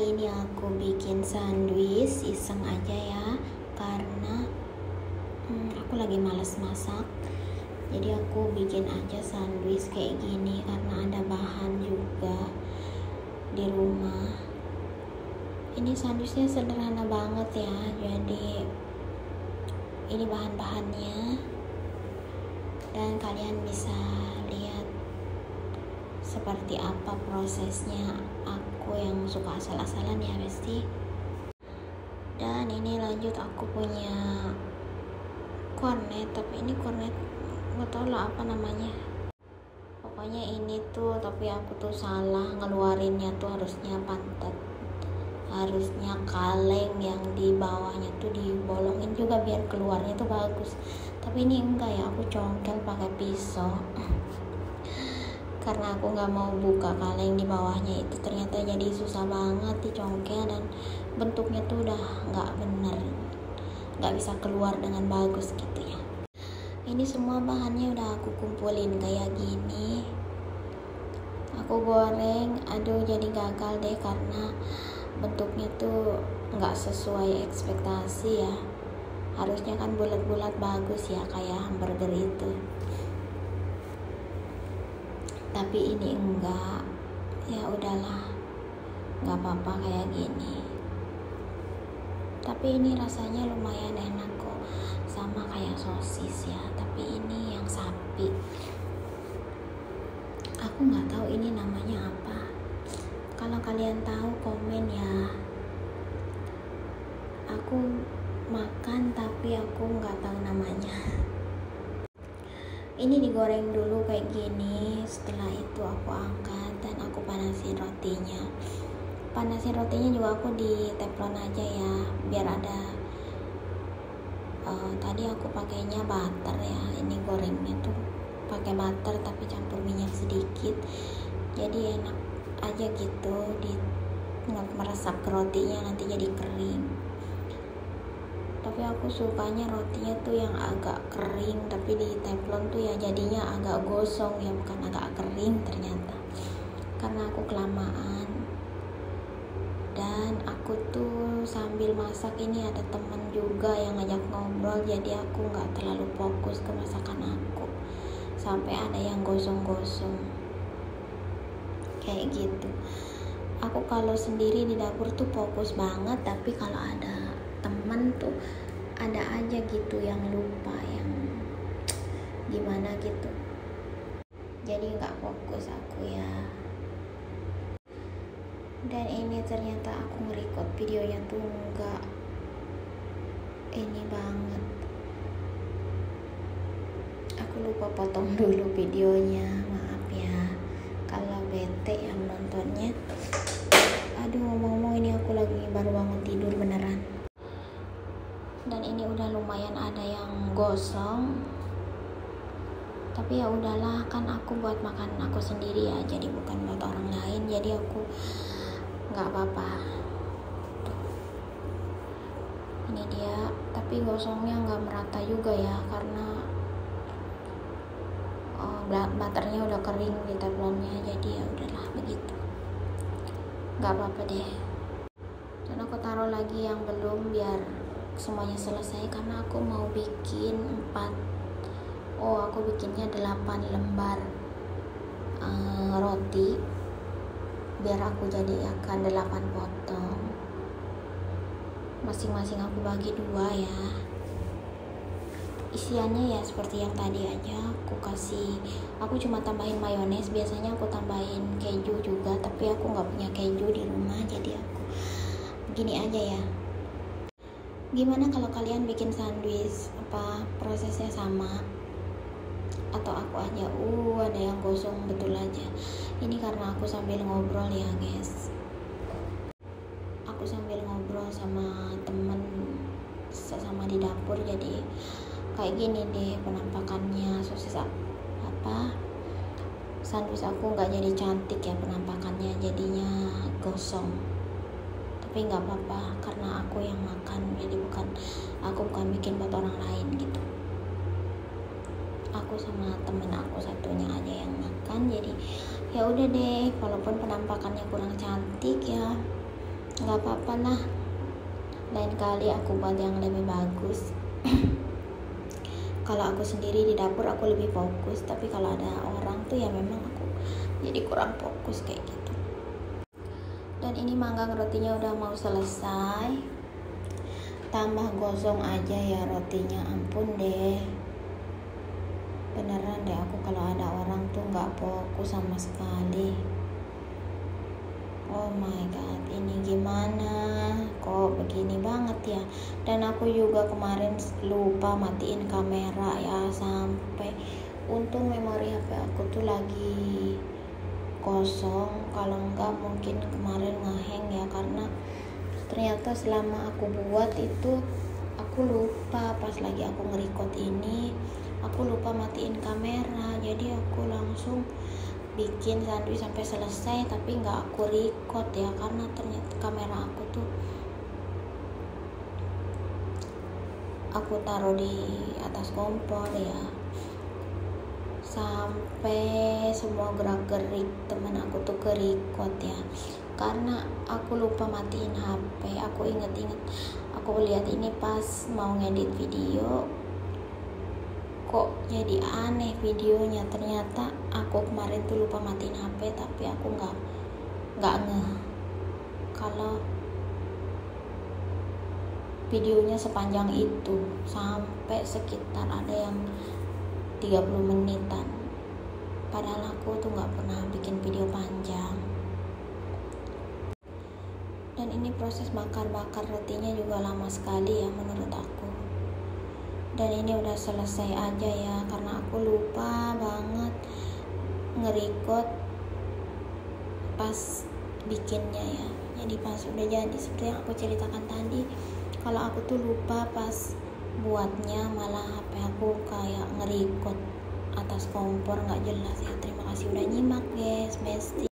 Kali ini aku bikin sandwich iseng aja ya, karena aku lagi males masak. Jadi aku bikin aja sandwich kayak gini karena ada bahan juga di rumah. Ini sandwichnya sederhana banget ya. Jadi ini bahan-bahannya dan kalian bisa lihat seperti apa prosesnya. Aku yang suka asal-asalan ya pasti. Dan ini lanjut aku punya kornet, tapi ini kornet nggak tahu lah apa namanya. Pokoknya ini tuh, tapi aku tuh salah ngeluarinnya tuh, harusnya pantat, harusnya kaleng yang di bawahnya tuh dibolongin juga biar keluarnya tuh bagus. Tapi ini enggak ya, aku congkel pakai pisau. Karena aku nggak mau buka kaleng di bawahnya itu, ternyata jadi susah banget dicongkel dan bentuknya tuh udah nggak bener, nggak bisa keluar dengan bagus gitu ya. Ini semua bahannya udah aku kumpulin kayak gini, aku goreng. Aduh, jadi gagal deh karena bentuknya tuh nggak sesuai ekspektasi ya. Harusnya kan bulat-bulat bagus ya kayak hamburger itu, tapi ini enggak. Ya udahlah, nggak apa-apa kayak gini. Tapi ini rasanya lumayan enak kok, sama kayak sosis ya, tapi ini yang sapi. Aku nggak tahu ini namanya apa. Kalau kalian tahu komen ya. Aku makan tapi aku nggak tahu namanya. Ini digoreng dulu kayak gini. Setelah itu aku angkat dan aku panasin rotinya. Panasin rotinya juga aku di teflon aja ya, biar ada. Tadi aku pakainya butter ya. Ini gorengnya tuh pakai butter tapi campur minyak sedikit. Jadi enak aja gitu, di meresap ke rotinya nanti jadi kering. Tapi aku sukanya rotinya tuh yang agak kering, tapi di teflon tuh ya jadinya agak gosong ya, bukan agak kering ternyata, karena aku kelamaan. Dan aku tuh sambil masak ini ada temen juga yang ngajak ngobrol, jadi aku nggak terlalu fokus ke masakan aku sampai ada yang gosong-gosong kayak gitu. Aku kalau sendiri di dapur tuh fokus banget, tapi kalau ada temen tuh ada aja gitu yang lupa, yang gimana gitu, jadi nggak fokus aku ya. Dan ini ternyata aku nge-record videonya tuh nggak ini banget, aku lupa potong dulu videonya, maaf ya kalau bete yang nontonnya. Aduh, ngomong-ngomong ini aku lagi baru bangun tidur beneran. Dan ini udah lumayan ada yang gosong, tapi ya udahlah, kan aku buat makan aku sendiri ya, jadi bukan buat orang lain, jadi aku nggak apa-apa. Ini dia, tapi gosongnya nggak merata juga ya, karena butternya udah kering di teflonnya, jadi ya udahlah begitu, nggak apa-apa deh. Dan aku taruh lagi yang belum biar semuanya selesai, karena aku mau bikin 4, aku bikinnya 8 lembar roti, biar aku jadi akan 8 potong, masing-masing aku bagi 2 ya. Isiannya ya seperti yang tadi aja, aku cuma tambahin mayones. Biasanya aku tambahin keju juga, tapi aku nggak punya keju di rumah, jadi aku begini aja ya. Gimana kalau kalian bikin sandwich, apa prosesnya sama atau aku aja? Ada yang gosong betul aja. Ini karena aku sambil ngobrol ya guys, aku sambil ngobrol sama temen sesama di dapur, jadi kayak gini deh penampakannya. Sosis sandwich aku nggak jadi cantik ya penampakannya, jadinya gosong. Tapi nggak apa-apa karena aku yang makan, jadi aku bukan bikin buat orang lain gitu. Aku sama temen aku satunya aja yang makan, jadi ya udah deh, walaupun penampakannya kurang cantik ya, nggak apa-apa lah, lain kali aku buat yang lebih bagus. Kalau aku sendiri di dapur aku lebih fokus, tapi kalau ada orang tuh ya memang aku jadi kurang fokus kayak gitu. Dan ini manggang rotinya udah mau selesai, tambah gosong aja ya rotinya. Ampun deh, beneran deh aku kalau ada orang tuh nggak fokus sama sekali. Oh my god, ini gimana kok begini banget ya. Dan aku juga kemarin lupa matiin kamera ya, sampai untung memori HP aku tuh lagi kosong, kalau enggak mungkin kemarin ngehang ya, karena ternyata selama aku buat itu aku lupa, pas lagi aku nge-record ini aku lupa matiin kamera, jadi aku langsung bikin sandwich sampai selesai tapi nggak aku record ya, karena ternyata kamera aku tuh aku taruh di atas kompor ya, sampai semua gerak-gerik teman aku tuh ke record ya, karena aku lupa matiin HP. Aku inget-inget, aku lihat ini pas mau ngedit video, kok jadi aneh videonya. Ternyata aku kemarin tuh lupa matiin HP, tapi aku nggak ngeh kalau videonya sepanjang itu, sampai sekitar ada yang 30 menitan. Padahal aku tuh nggak pernah bikin video panjang. Dan ini proses bakar rotinya juga lama sekali ya menurut aku. Dan ini udah selesai aja ya, karena aku lupa banget nge-record pas bikinnya ya. Jadi pas udah jadi seperti yang aku ceritakan tadi, kalau aku tuh lupa pas buatnya, malah HP aku kayak nge-record atas kompor, nggak jelas ya. Terima kasih udah nyimak guys, besti.